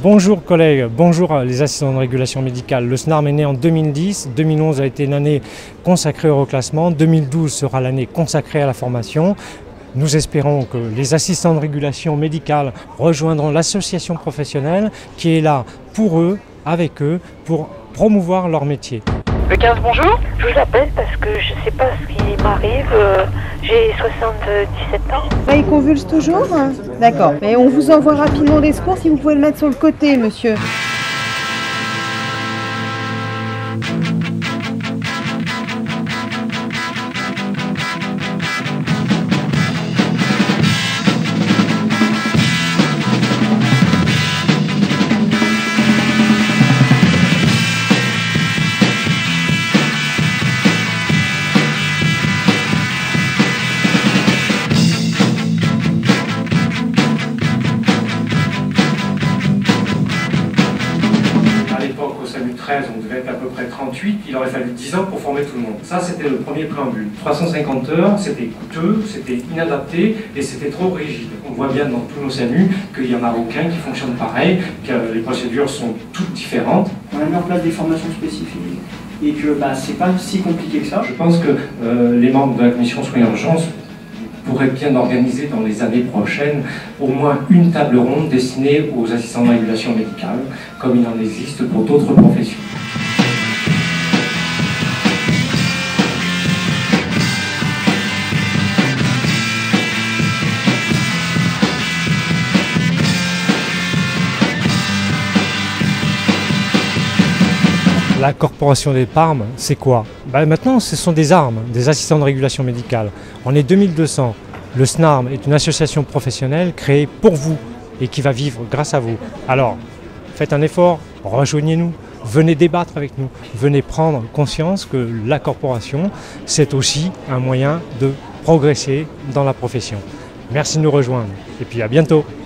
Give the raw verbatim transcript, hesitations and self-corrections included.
Bonjour collègues, bonjour les assistants de régulation médicale. Le SNARM est né en deux mille dix, deux mille onze a été une année consacrée au reclassement, deux mille douze sera l'année consacrée à la formation. Nous espérons que les assistants de régulation médicale rejoindront l'association professionnelle qui est là pour eux, avec eux, pour promouvoir leur métier. Le quinze, bonjour. Je vous appelle parce que je ne sais pas ce qui m'arrive. Euh, J'ai soixante-dix-sept ans. Là, il convulse toujours? D'accord. Mais on vous envoie rapidement des secours si vous pouvez le mettre sur le côté, monsieur. Au SAMU treize, on devait être à peu près trente-huit, il aurait fallu dix ans pour former tout le monde. Ça, c'était le premier préambule. trois cent cinquante heures, c'était coûteux, c'était inadapté et c'était trop rigide. On voit bien dans tous nos SAMU qu'il n'y en a aucun qui fonctionne pareil, que les procédures sont toutes différentes. On a mis en place des formations spécifiques et que bah, c'est pas si compliqué que ça. Je pense que euh, les membres de la commission soins et urgences pourrait bien organiser dans les années prochaines au moins une table ronde destinée aux assistants de régulation médicale, comme il en existe pour d'autres professions. La corporation des Parmes, c'est quoi? Ben maintenant, ce sont des armes, des assistants de régulation médicale. On est deux mille deux cents. Le SNARM est une association professionnelle créée pour vous et qui va vivre grâce à vous. Alors, faites un effort, rejoignez-nous, venez débattre avec nous, venez prendre conscience que la corporation, c'est aussi un moyen de progresser dans la profession. Merci de nous rejoindre et puis à bientôt.